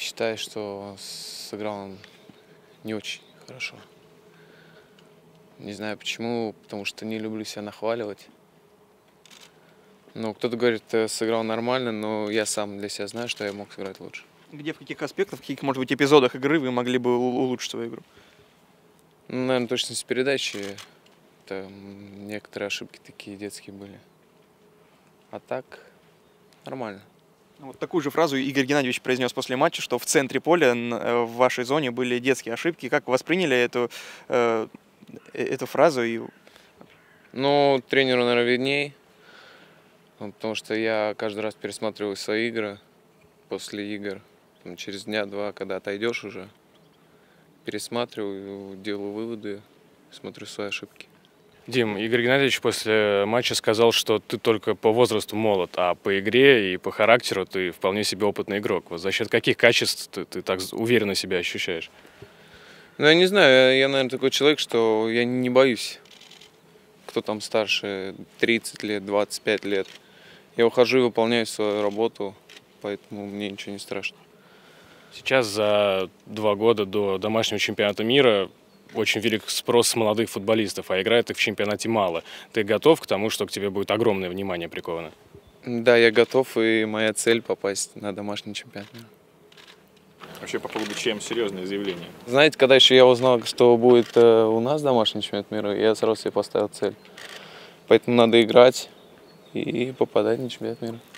считаю, что сыграл он не очень хорошо. Не знаю почему, потому что не люблю себя нахваливать. Ну, кто-то говорит, сыграл нормально, но я сам для себя знаю, что я мог сыграть лучше. Где, в каких аспектах, в каких, может быть, эпизодах игры вы могли бы улучшить свою игру? Ну, наверное, точность передачи. Это некоторые ошибки такие детские были. А так, нормально. Вот такую же фразу Игорь Геннадьевич произнес после матча, что в центре поля в вашей зоне были детские ошибки. Как восприняли эту фразу? Ну, тренеру, наверное, видней. Потому что я каждый раз пересматриваю свои игры после игр. Там, через дня-два, когда отойдешь уже, пересматриваю, делаю выводы, смотрю свои ошибки. Дим, Игорь Геннадьевич после матча сказал, что ты только по возрасту молод, а по игре и по характеру ты вполне себе опытный игрок. Вот за счет каких качеств ты так уверенно себя ощущаешь? Ну, я не знаю, я, наверное, такой человек, что я не боюсь, кто там старше, 30 лет, 25 лет. Я ухожу и выполняю свою работу, поэтому мне ничего не страшно. Сейчас за 2 года до домашнего чемпионата мира очень велик спрос с молодых футболистов, а играет их в чемпионате мало. Ты готов к тому, что к тебе будет огромное внимание приковано? Да, я готов, и моя цель попасть на домашний чемпионат мира. Вообще по поводу ЧМ серьезное заявление. Знаете, когда еще я узнал, что будет у нас домашний чемпионат мира, я сразу себе поставил цель. Поэтому надо играть и попадать на чемпионат мира.